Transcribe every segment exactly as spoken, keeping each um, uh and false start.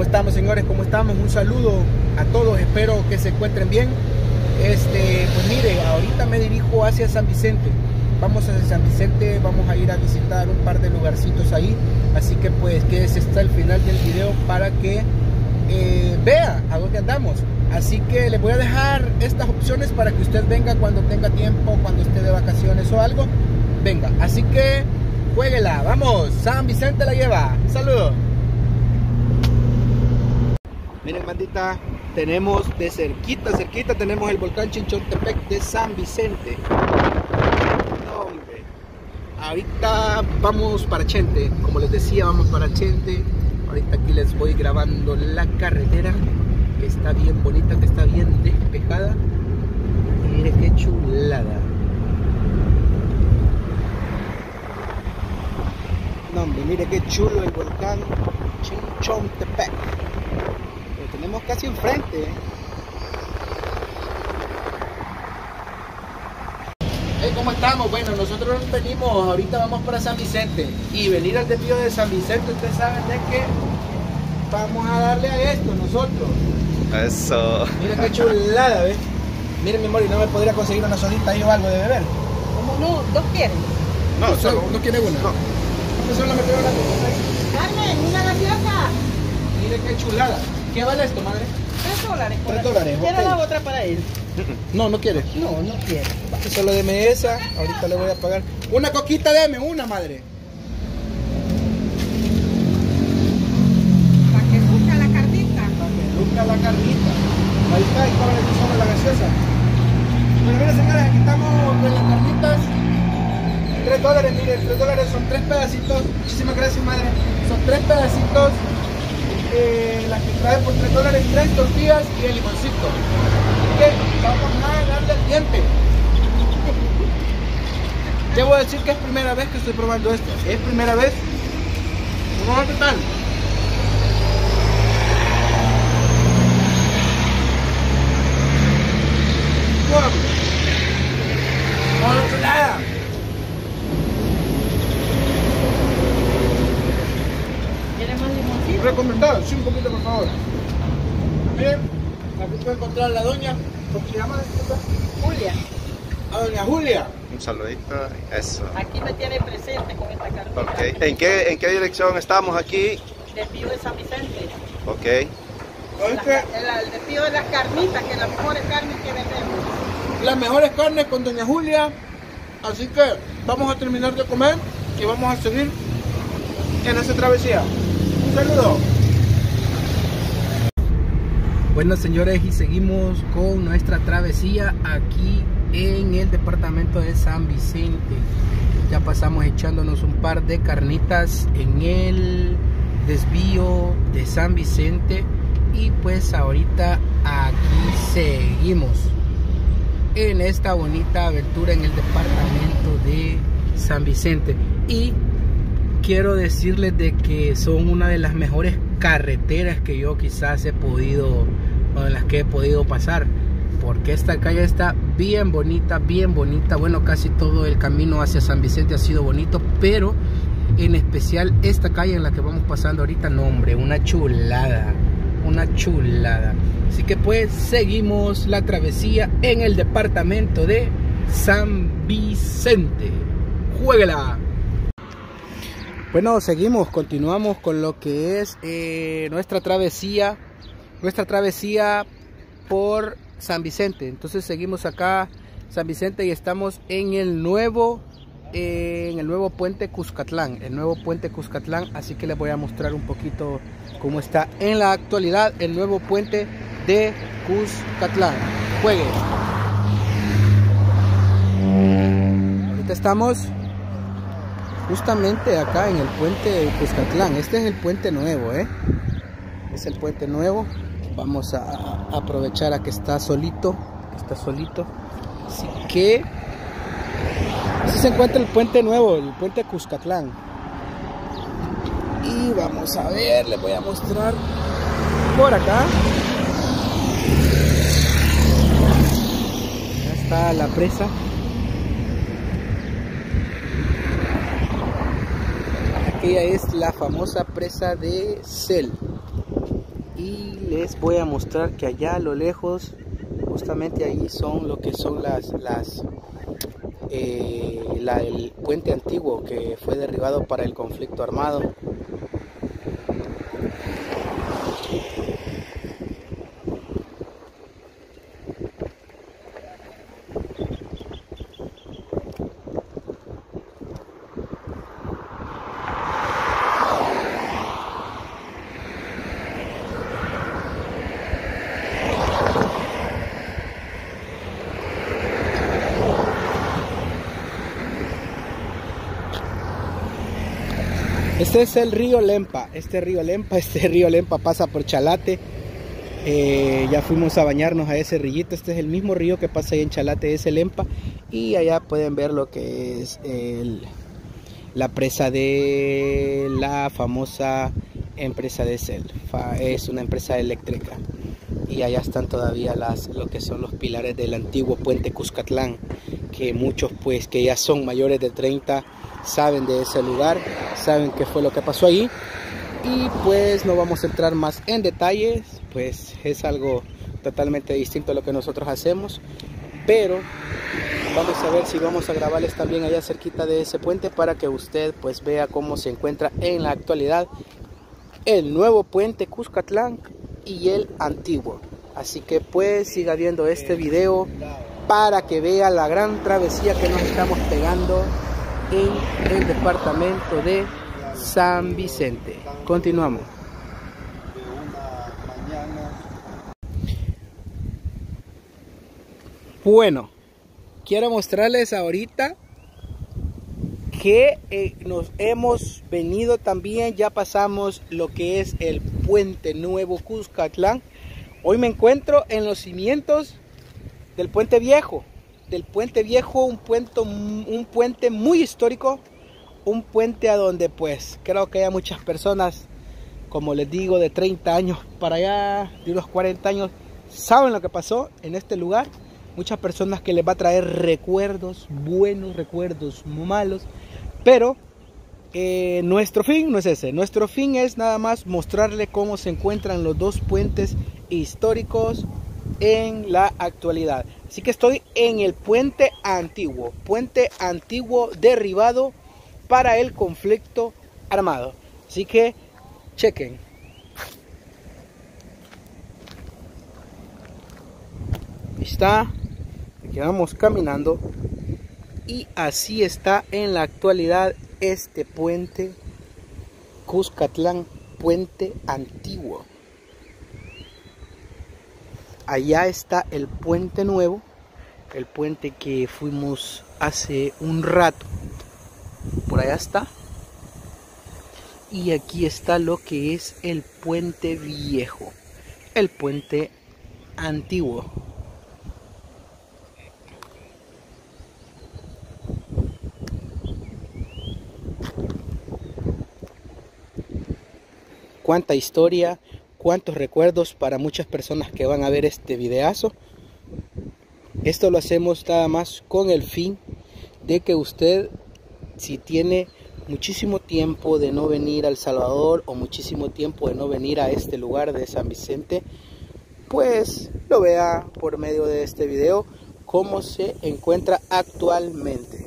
¿Cómo estamos, señores? ¿Cómo estamos? Un saludo a todos, espero que se encuentren bien. Este, pues mire, ahorita me dirijo hacia San Vicente. Vamos a San Vicente, vamos a ir a visitar un par de lugarcitos ahí. Así que pues quédese hasta el final del video para que eh, vea a dónde andamos. Así que les voy a dejar estas opciones para que usted venga cuando tenga tiempo, cuando esté de vacaciones o algo. Venga, así que jueguela, vamos, San Vicente la lleva. Saludos. Miren, bandita, tenemos de cerquita, cerquita tenemos el volcán Chinchontepec de San Vicente. No, hombre. Ahorita vamos para Chente, como les decía, vamos para Chente. Ahorita aquí les voy grabando la carretera, que está bien bonita, que está bien despejada. Y miren qué chulada. No, hombre, mire qué chulo el volcán Chinchontepec. Lo tenemos casi enfrente. Hey, ¿cómo estamos? Bueno, nosotros venimos, ahorita vamos para San Vicente. Y venir al desvío de San Vicente, ustedes saben de que vamos a darle a esto nosotros. Eso. Mira qué chulada, ¿ves? Miren, mi amor, ¿y no me podría conseguir una sodita ahí o algo de beber? ¿Cómo no? ¿Dos quieren? No, No, solo. ¿no quiere una? No. ¿Qué son las metieron la cosa? Carmen, una gaseosa. Miren qué chulada. ¿Qué vale esto, madre? Tres dólares. por Tres aquí. dólares, ¿Quiere ok. la otra para él? No, no quiere. No, no quiere. Solo deme esa, ahorita le voy a pagar. Una coquita, deme una, madre. Para que busque la carnita. Para que luzca la carnita. Ahí está, y cóbrale tú solo la gaseosa. Bueno, miren, señores, aquí estamos con las carnitas. Tres dólares, miren, tres dólares son tres pedacitos. Muchísimas gracias, madre. Son tres pedacitos. Eh, las que trae por tres dólares, tres tortillas y el limoncito. Así que vamos a darle al diente. Debo decir que es primera vez que estoy probando esto. Es primera vez. Vamos a ver qué tal. ¡Oh, chulada! ¿Quiere más limoncito? Recomendado, sí, un poquito por favor. Miren, aquí puedo encontrar a la doña, ¿cómo se llama? Julia, A doña Julia. Un saludito. Eso. aquí me tiene presente con esta carnita. Ok. ¿En qué, en qué dirección estamos aquí? Desvío de San Vicente. Ok. La- ¿Oíste? el, el desvío de las carnitas, que es las mejores carnes que vendemos. Las mejores carnes con doña Julia. Así que vamos a terminar de comer y vamos a seguir en esa travesía. Un saludo. Bueno, señores, y seguimos con nuestra travesía aquí en el departamento de San Vicente. Ya pasamos echándonos un par de carnitas en el desvío de San Vicente y pues ahorita aquí seguimos en esta bonita aventura en el departamento de San Vicente. Y quiero decirles de que son una de las mejores carreteras que yo quizás he podido, o en las que he podido pasar, porque esta calle está bien bonita, bien bonita. Bueno, casi todo el camino hacia San Vicente ha sido bonito, pero en especial esta calle en la que vamos pasando ahorita, no, hombre, una chulada, una chulada. Así que pues seguimos la travesía en el departamento de San Vicente. ¡Juéguela! Bueno, seguimos, continuamos con lo que es eh, nuestra travesía, nuestra travesía por San Vicente. Entonces seguimos acá San Vicente y estamos en el nuevo, eh, en el nuevo puente Cuscatlán, el nuevo puente Cuscatlán. Así que les voy a mostrar un poquito cómo está en la actualidad el nuevo puente de Cuscatlán. Juegue. Ahorita estamos justamente acá en el puente de Cuscatlán. Este es el puente nuevo, ¿eh? Es el puente nuevo. Vamos a aprovechar a que está solito, está solito. Así que así se encuentra el puente nuevo, el puente Cuscatlán. Y vamos a ver, les voy a mostrar por acá. Acá está la presa. Aquella es la famosa presa de Cel. y les voy a mostrar que allá a lo lejos, justamente ahí son lo que son las, las eh, la, el puente antiguo que fue derribado para el conflicto armado. Este es el río Lempa, este río Lempa, este río Lempa pasa por Chalate. Eh, ya fuimos a bañarnos a ese rillito. Este es el mismo río que pasa ahí en Chalate, es el Lempa. Y allá pueden ver lo que es el, la presa de la famosa empresa de Cel. Es una empresa eléctrica. Y allá están todavía las, lo que son los pilares del antiguo puente Cuscatlán, que muchos pues que ya son mayores de treinta saben de ese lugar, saben qué fue lo que pasó ahí. Y pues no vamos a entrar más en detalles, pues es algo totalmente distinto a lo que nosotros hacemos, pero vamos a ver si vamos a grabarles también allá cerquita de ese puente para que usted pues vea cómo se encuentra en la actualidad el nuevo puente Cuscatlán y el antiguo. Así que pues siga viendo este video para que vea la gran travesía que nos estamos pegando en el departamento de San Vicente. Continuamos. Bueno, quiero mostrarles ahorita que eh, nos hemos venido también, ya pasamos lo que es el puente nuevo Cuscatlán. Hoy me encuentro en los cimientos del puente viejo, del puente viejo, un puente, un puente muy histórico, un puente a donde pues creo que hay muchas personas, como les digo, de treinta años para allá, de unos cuarenta años, saben lo que pasó en este lugar. Muchas personas que les va a traer recuerdos buenos, recuerdos malos, pero eh, nuestro fin no es ese. Nuestro fin es nada más mostrarle cómo se encuentran los dos puentes históricos en la actualidad. Así que estoy en el puente antiguo, puente antiguo derribado para el conflicto armado. Así que chequen. Ahí está, aquí vamos caminando y así está en la actualidad este puente Cuscatlán, puente antiguo. Allá está el puente nuevo, el puente que fuimos hace un rato. Por allá está. Y aquí está lo que es el puente viejo, el puente antiguo. Cuánta historia, cuántos recuerdos para muchas personas que van a ver este videazo. Esto lo hacemos nada más con el fin de que usted, si tiene muchísimo tiempo de no venir a El Salvador o muchísimo tiempo de no venir a este lugar de San Vicente, pues lo vea por medio de este video cómo se encuentra actualmente.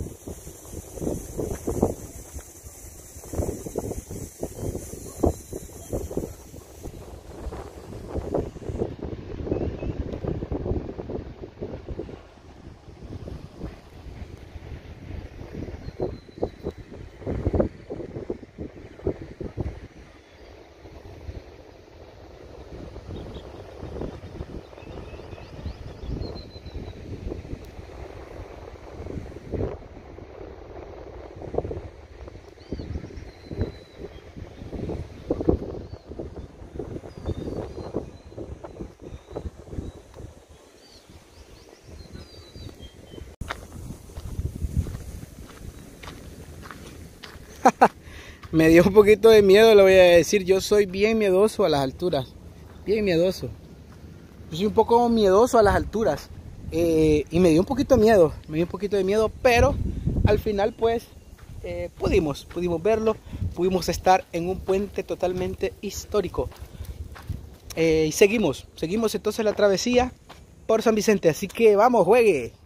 Me dio un poquito de miedo, le voy a decir. Yo soy bien miedoso a las alturas. Bien miedoso. Yo soy un poco miedoso a las alturas. Eh, y me dio un poquito de miedo. Me dio un poquito de miedo, pero al final pues eh, pudimos, pudimos verlo. Pudimos estar en un puente totalmente histórico. Eh, y seguimos, seguimos entonces la travesía por San Vicente. Así que vamos, juegue.